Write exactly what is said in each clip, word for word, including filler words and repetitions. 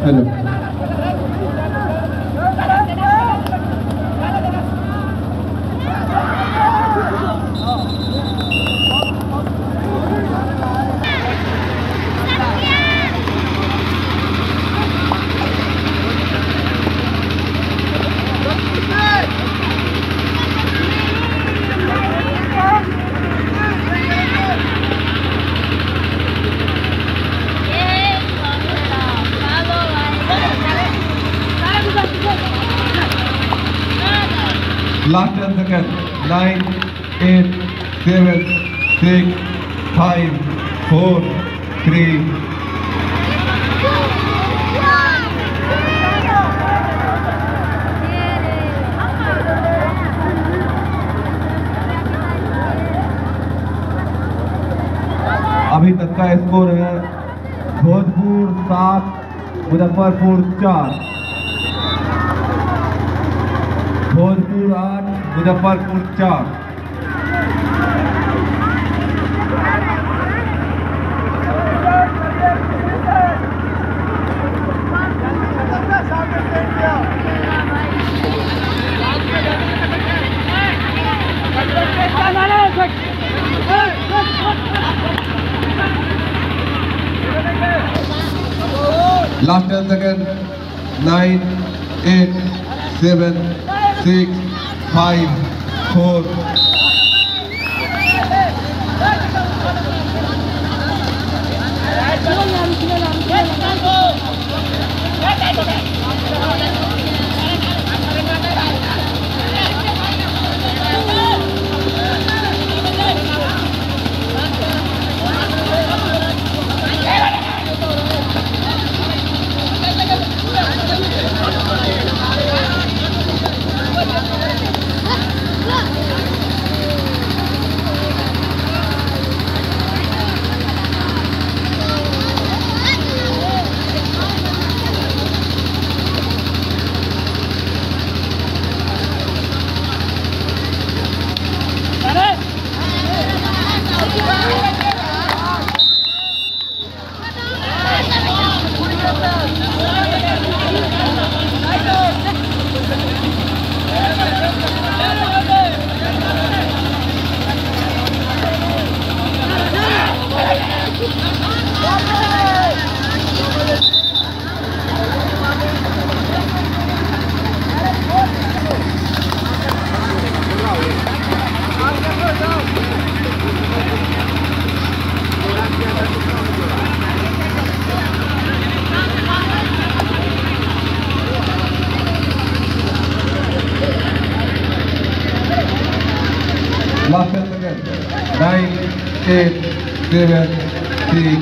Hello Last ten seconds. Nine, eight, seven, six, five, four, three. अभी तक का score है भोजपुर सात, मुजफ्फरपुर चार। भोजपुर आठ, मुजफ्फरपुर चार। Last ten second. Nine, eight, seven, six, five, four. Last ten seconds. Nine, eight, seven, six.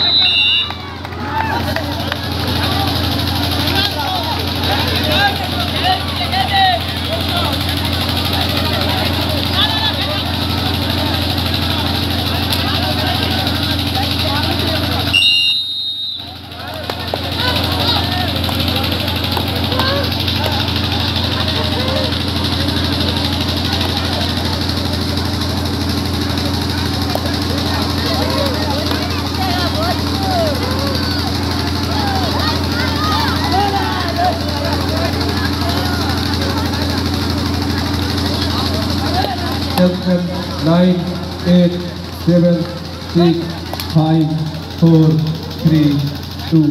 Nine, eight, seven, six, five, four, three, two.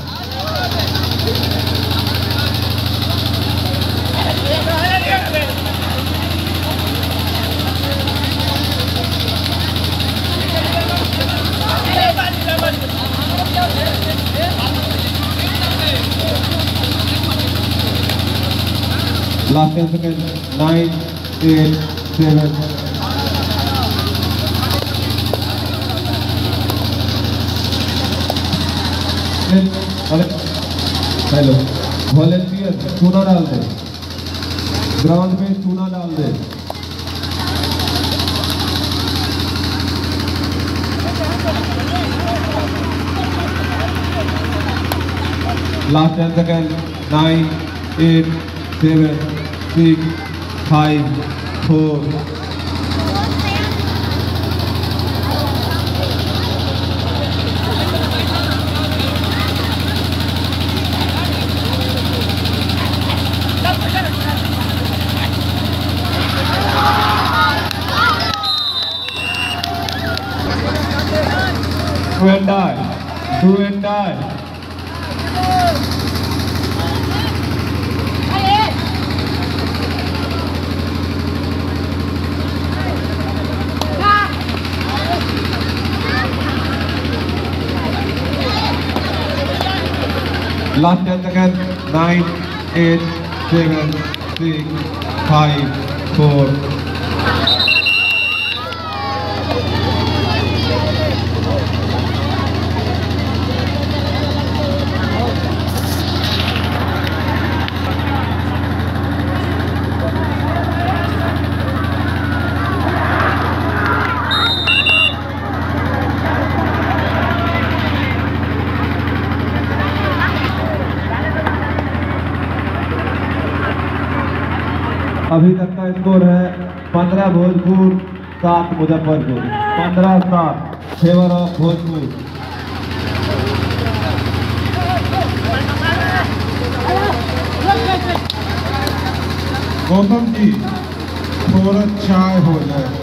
Last ten seconds. Nine, eight, seven. Hello, volunteer चूना डाल दे, ground में चूना डाल दे। Last ten second. Nine, eight, seven, six, five, four. Do and die. Do and die. Last ten seconds. Nine, eight, seven, six, five, four. अभी तक का स्कोर है पंद्रह भोजपुर सात मुजफ्फरपुर। पंद्रह सात फेवर ऑफ भोजपुर। गौतम जी थोड़ा चाय हो जाए।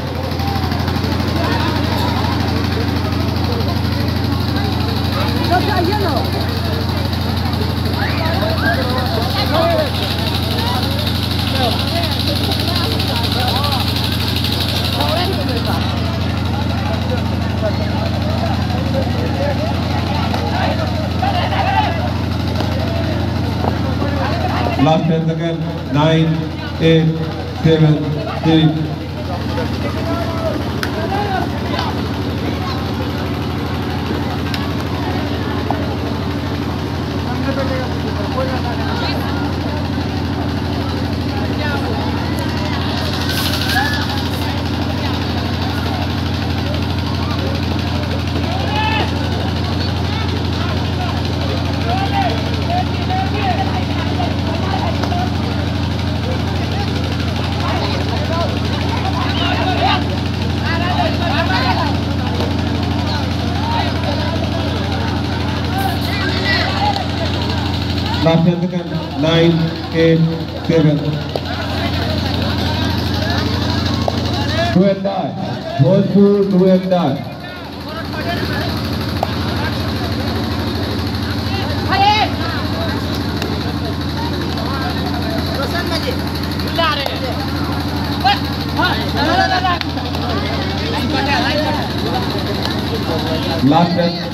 Last ten seconds. Nine, eight, seven, six. Last ten seconds. Nine, eight, seven. Do and die. Bhojpur, do and die. Last ten.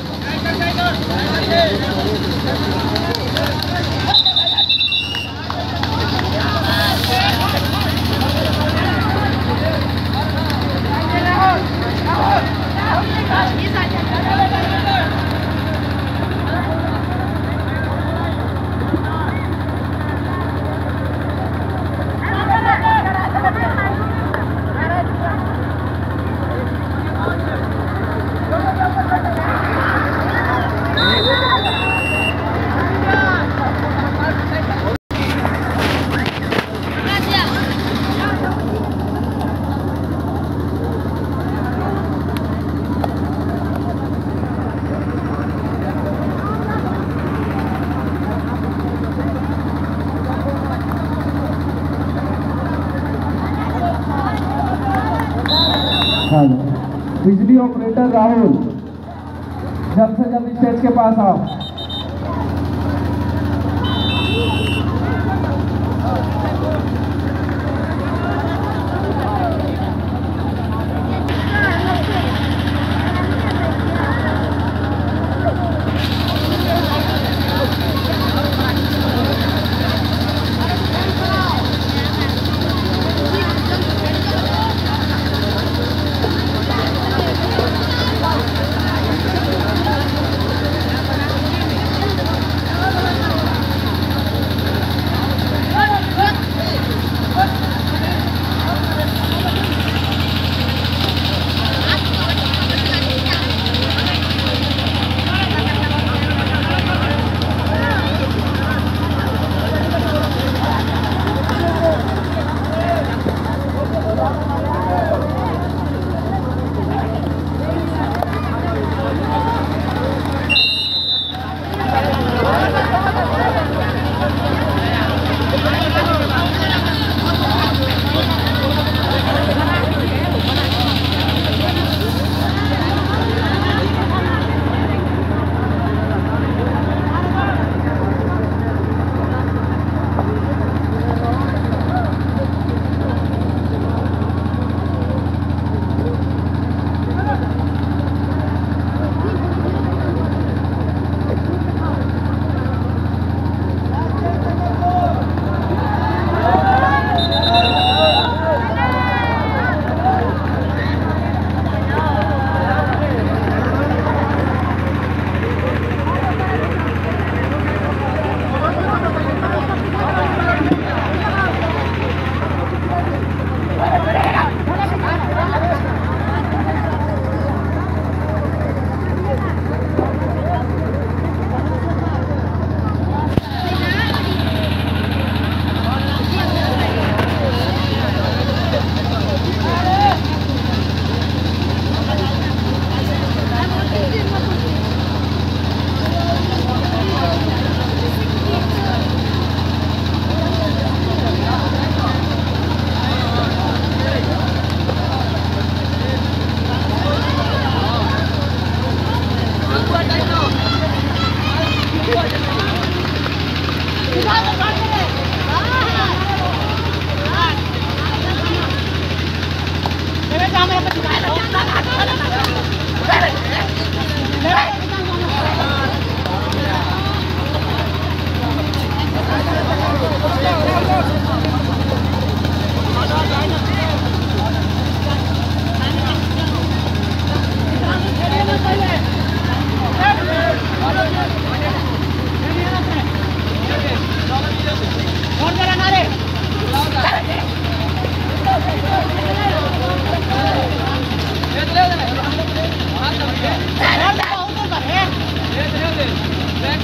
बिजली ऑपरेटर राहुल जल्द से जल्द स्टेज के पास आओ।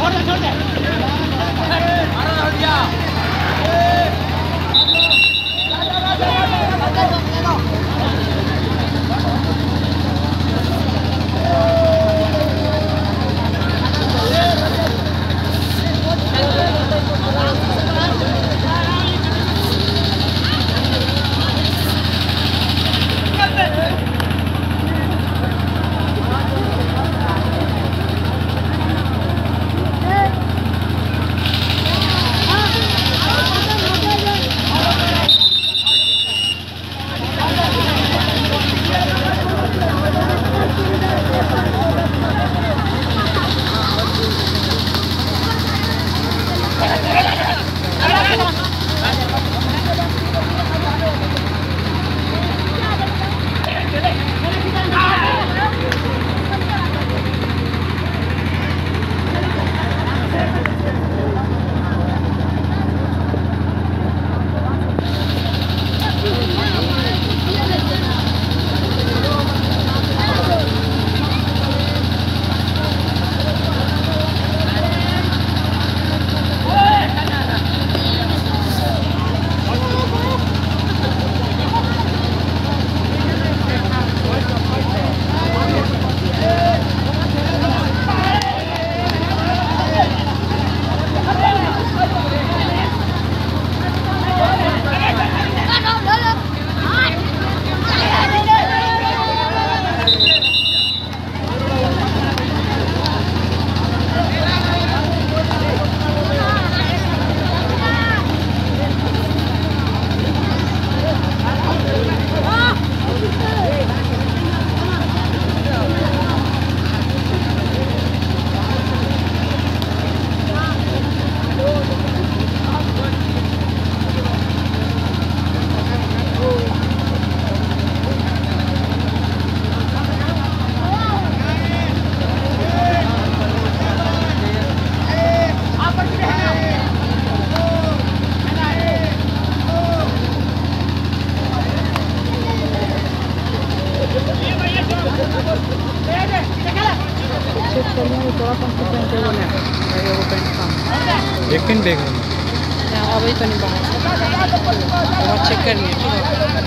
लेकिन देख अभी तो नहीं बाहर चेक करनी है।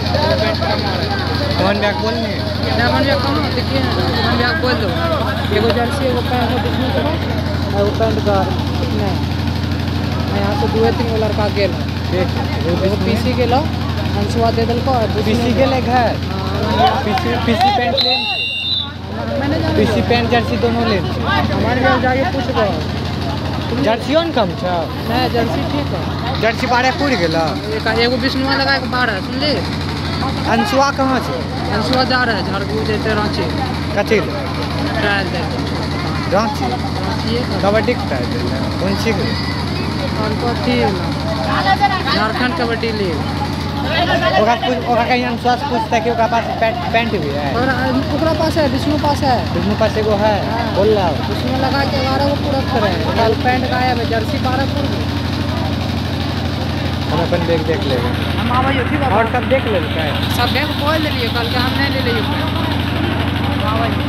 कौन बैग बोल नहीं है कौन बैग कौन देखिए कौन बैग बोल दो एगो जर्सी एगो पैंट है बिजनेस का और पैंट का नहीं यहाँ से दो तीन गो लड़का गेल एगो पीसी के लो अंशुआ दे दिल को पीसी के ले है पीसी पीसी पैंट ले पीसी पैंट जर्सी दोनों ले हमारे घर जाके पूछ दो जर्सियों कम छ नहीं जर्सी ठीक है जर्सी बारह पूरी गेला एक एगो विष्णुआ लगा के बारह सुन ले अंशुआ कहाँ छे अंशुआ जा रहा है झारखंड जेते रांची कथी ट्रायल दे रांची रांची कबड्डी ट्रायल दे कौन सी और कथी झारखंड कबड्डी लीग ओकरा पूछ ओकरा कहीं अंशुआ से पूछता कि ओकरा पास पैंट पैंट भी है और ओकरा पास है विष्णु पास है विष्णु पास एगो है बोल रहा हूँ विष्णु लगा के बारह को पूरा करे कल पैंट गायब है जर्सी बारह पूरी हम अपन बैग देख लेंगे हम आवाज ठीक है और सब देख ले सब बैग खोल ले लिए कल के हम नहीं ले लिए आवाज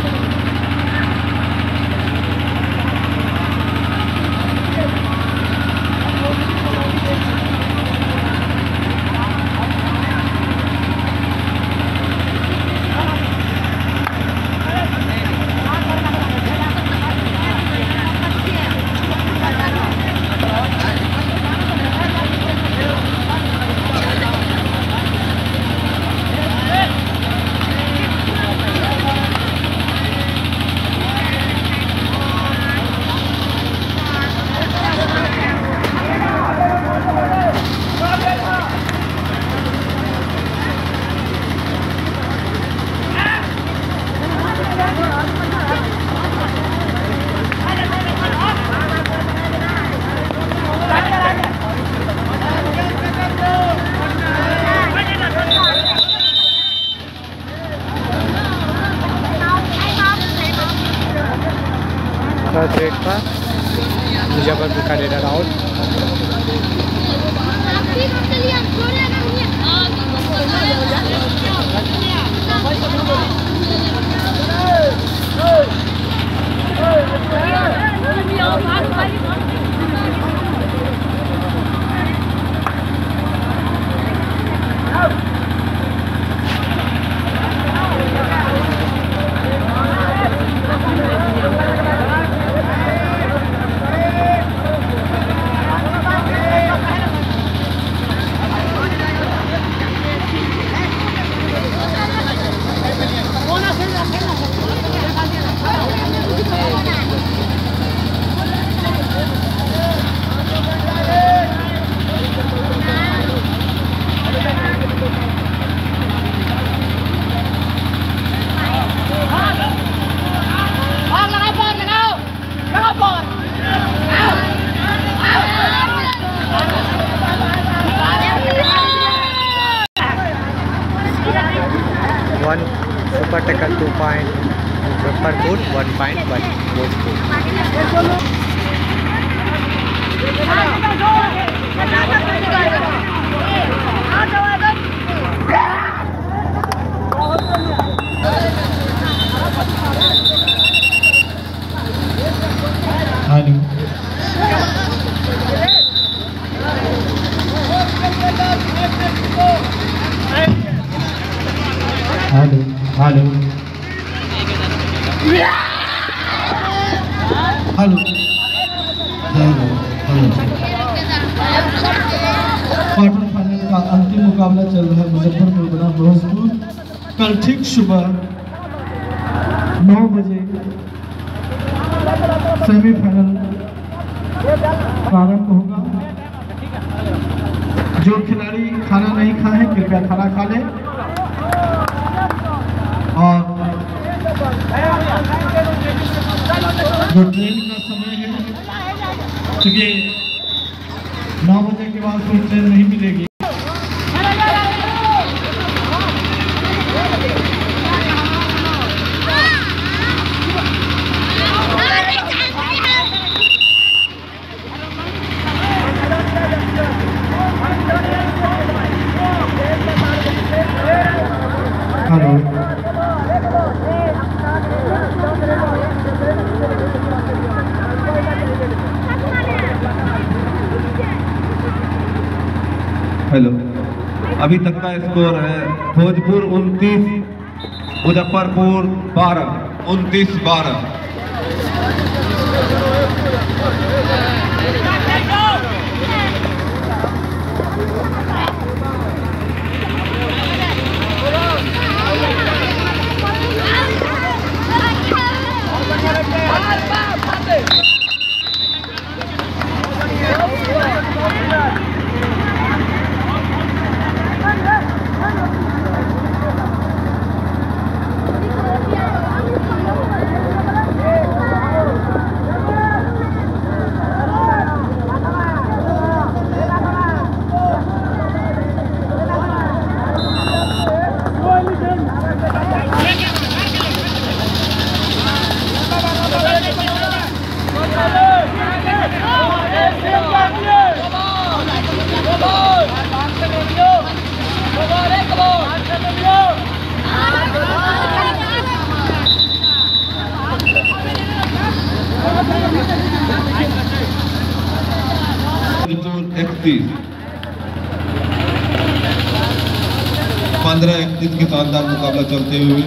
रेट का मुजफ्फरपुर का raider out Oh, point Muzaffarpur, one point one Bhojpur. Hello hello hello hello quarter final का अंतिम मुकाबला चल रहा है मुजफ्फरपुर बनाम भोजपुर। कल ठीक सुबह नौ बजे सेमीफाइनल प्रारंभ होगा। जो खिलाड़ी खाना नहीं खाए हैं कृपया खाना खा लें और जो ट्रेन का समय है क्योंकि नौ बजे के बाद कोई ट्रेन नहीं मिलेगी। हेलो हेलो अभी तक का स्कोर है भोजपुर उनतीस, मुजफ्फरपुर बारह, उनतीस बारह। इकतीस पंद्रह इकतीस के शानदार मुकाबला चलते हुए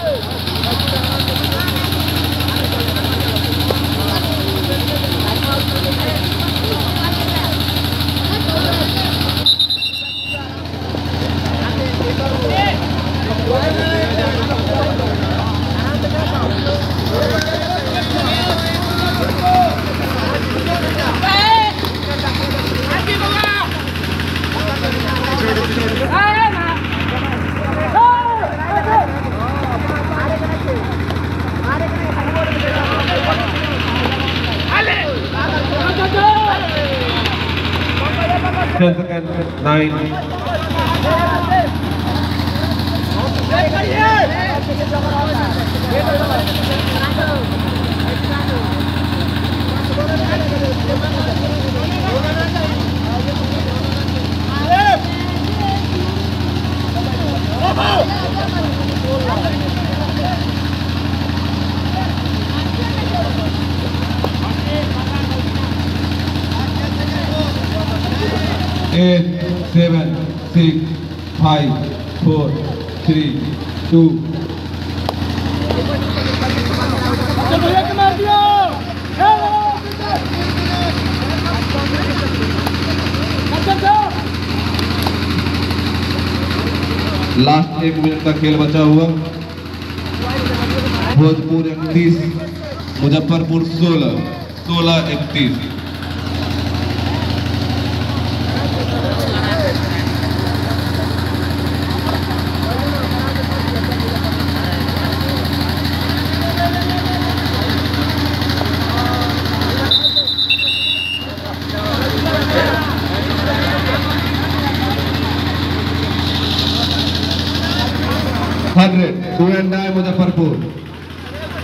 ten seconds, nine. Eight, seven, six, five, four, three, two. लास्ट एक मिनट का खेल बचा हुआ। भोजपुर इकतीस, मुजफ्फरपुर सोलह, सोलह इकतीस। Hundred, two and nine, Muzaffarpur.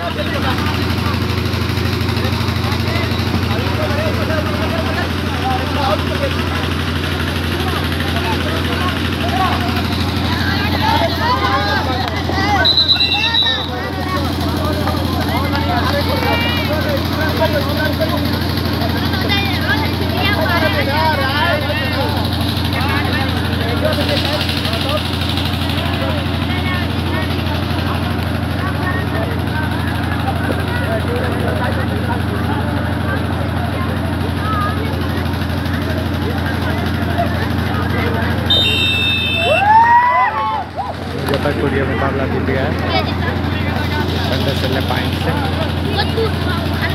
Muzaffarpur ये मुकाबला जीत गया है पंद्रह सोलह पॉइंट से।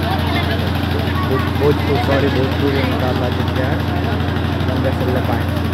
भोजपुर सॉरी भोजपुर ये मुकाबला जीत गया है पंद्रह सोलह पॉइंट।